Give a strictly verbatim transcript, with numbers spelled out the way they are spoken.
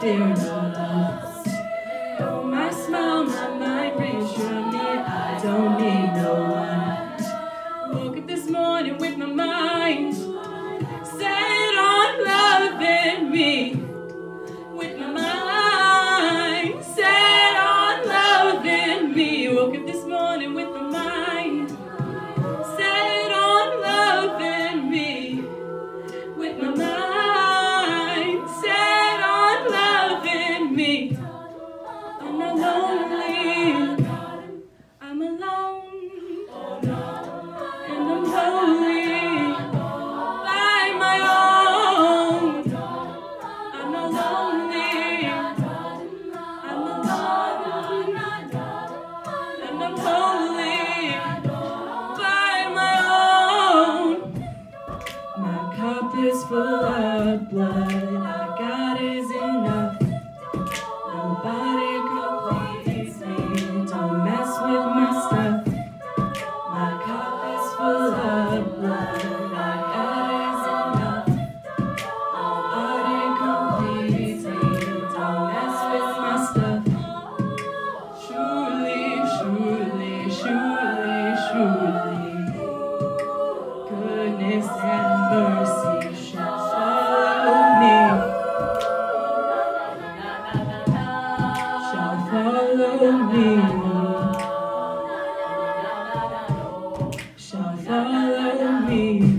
fear no one. Oh, my smile, my mind reassure me I don't need no one. Woke up this morning with my mind set on loving me. With my mind set on loving me. Woke up this morning with my mind set on loving me. With my mind set on loving me. I'm not lonely, I'm alone, and I'm lonely by my own. I'm not lonely, I'm alone, and I'm lonely by my own. My cup is full of blood, I got is enough. Nobody completes me, don't mess with my stuff. My cup is full of blood, I got is enough. Nobody completes me, don't mess with my stuff. Surely, surely, surely, surely, goodness and mercy shall follow me. Shall follow me. Shall follow me.